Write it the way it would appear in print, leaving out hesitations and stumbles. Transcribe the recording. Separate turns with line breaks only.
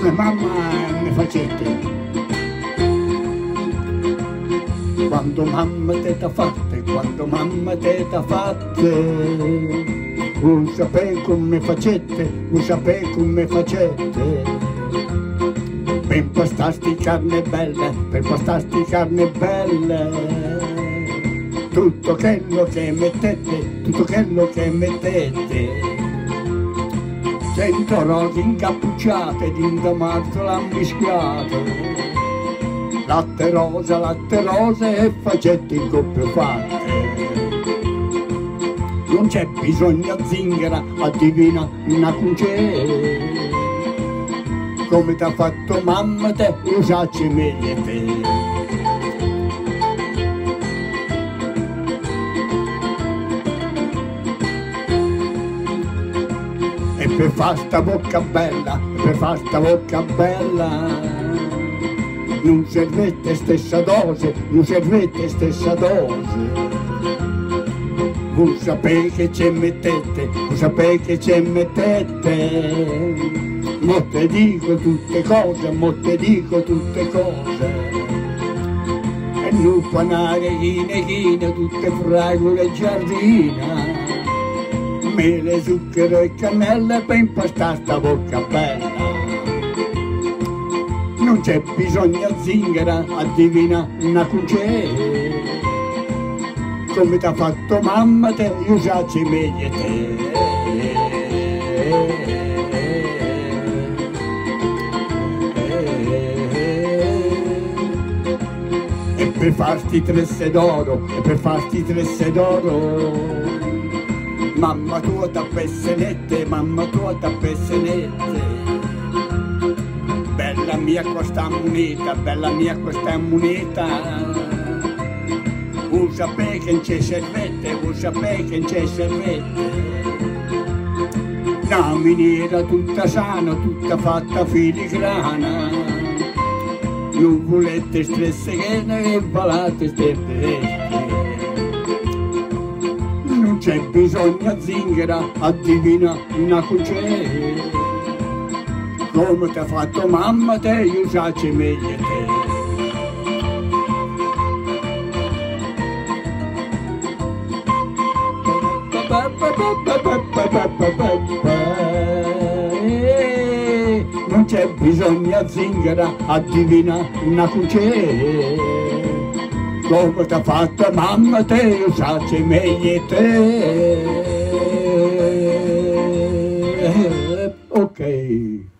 come mamma mi facete. Quando mamma te t'ha fatte, quando mamma te t'ha fatte, non sapete come facete, non sapete come facete. Per impastasti carne belle, per impastasti carne belle, tutto quello che mettete, tutto quello che mettete. 100 rose incappucciate di un damarzo mischiato, latte rose e facetti in coppie fatte. Non c'è bisogno zingara, addivina una cucina, come t'ha fatto mamma te, usacci meglio te. E per far sta bocca bella, per far sta bocca bella, non servete stessa dose, non servete stessa dose. Voi sapete che ci mettete, voi sapete che ci mettete. Mo te dico tutte cose, mo te dico tutte cose. E non panare chine, tutte fragole e giardina, mele, zucchero e cannella per impastare sta bocca bella. Non c'è bisogno zingara, addivina una cucina, come t'ha fatto mamma te, usacci meglio te. E per farti tresse d'oro, e per farti tresse d'oro, mamma tua t'appessenette, mamma tua t'appessenette. Bella mia questa moneta, bella mia questa moneta. Voi sapete che non c'è servette, voi sapete che non c'è servette. Una miniera tutta sana, tutta fatta filigrana. Non volete stresseghene e volate steppette. Non c'è bisogno zingara, addivina una cucina, come t'ha fatto mamma te, usacci meglio te. Non c'è bisogno zingara, addivina una cucina, come t'ha fatto mamma te, usacci meglio te. Ok.